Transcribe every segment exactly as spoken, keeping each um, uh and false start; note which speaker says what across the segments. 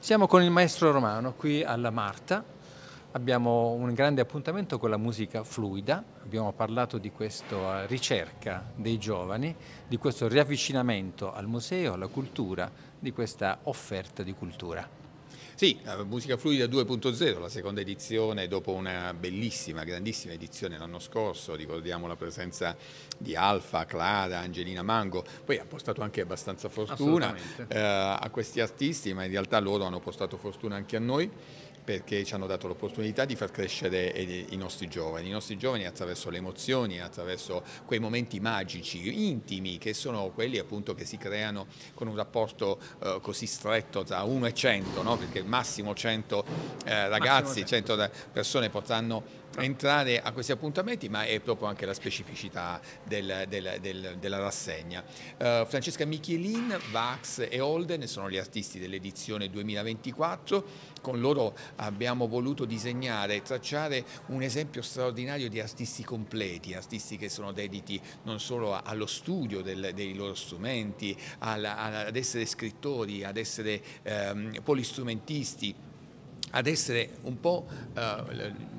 Speaker 1: Siamo con il maestro Romano qui alla Marta, abbiamo un grande appuntamento con la musica fluida, abbiamo parlato di questa ricerca dei giovani, di questo riavvicinamento al museo, alla cultura, di questa offerta di cultura.
Speaker 2: Sì, Musica Fluida due punto zero, la seconda edizione dopo una bellissima, grandissima edizione l'anno scorso, ricordiamo la presenza di Alfa, Clara, Angelina Mango, poi ha portato anche abbastanza fortuna eh, a questi artisti, ma in realtà loro hanno portato fortuna anche a noi, perché ci hanno dato l'opportunità di far crescere i nostri giovani, i nostri giovani attraverso le emozioni, attraverso quei momenti magici, intimi, che sono quelli appunto che si creano con un rapporto eh, così stretto tra uno e cento, no? Perché massimo cento eh, ragazzi, cento persone potranno entrare a questi appuntamenti, ma è proprio anche la specificità del, del, del, della rassegna. Uh, Francesca Michelin, Vax e Holden sono gli artisti dell'edizione duemilaventiquattro, con loro abbiamo voluto disegnare e tracciare un esempio straordinario di artisti completi, artisti che sono dediti non solo allo studio del, dei loro strumenti, alla, ad essere scrittori, ad essere um, polistrumentisti, ad essere un po' uh,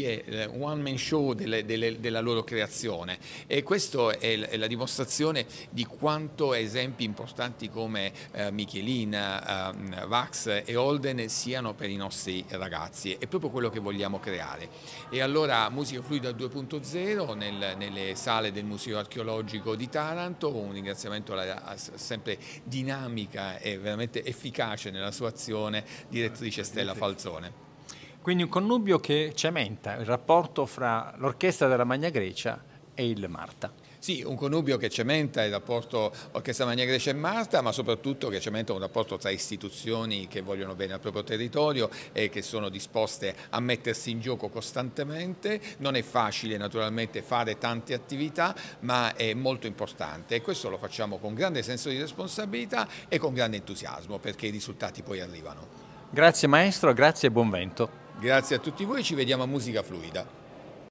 Speaker 2: one man show delle, delle, della loro creazione, e questa è, è la dimostrazione di quanto esempi importanti come eh, Michelin, eh, Vax e Holden siano per i nostri ragazzi. È proprio quello che vogliamo creare. E allora Musica Fluida due punto zero nel, nelle sale del Museo Archeologico di Taranto, un ringraziamento alla, alla sempre dinamica e veramente efficace nella sua azione direttrice Stella Falzone.
Speaker 1: Quindi un connubio che cementa il rapporto fra l'orchestra della Magna Grecia e il Marta.
Speaker 2: Sì, un connubio che cementa il rapporto Orchestra Magna Grecia e Marta, ma soprattutto che cementa un rapporto tra istituzioni che vogliono bene al proprio territorio e che sono disposte a mettersi in gioco costantemente. Non è facile naturalmente fare tante attività, ma è molto importante, e questo lo facciamo con grande senso di responsabilità e con grande entusiasmo, perché i risultati poi arrivano.
Speaker 1: Grazie maestro, grazie e buon vento.
Speaker 2: Grazie a tutti voi, ci vediamo a Musica Fluida.